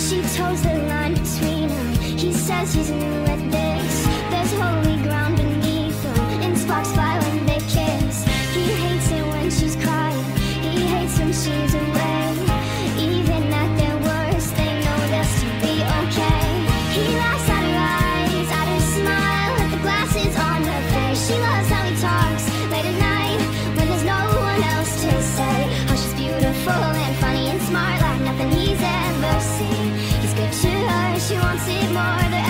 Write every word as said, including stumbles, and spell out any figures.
She toes the line between them. He says he's new at this. There's holy ground beneath them. And sparks fly when they kiss. He hates it when she's crying. He hates when she's away. Even at their worst, they know this to be okay. He laughs at her eyes, at her smile, at the glasses on her face. She loves how he talks late at night when there's no one else to say. How she's beautiful and funny and smart like nothing he's ever seen. He's good to her, she wants it more. They're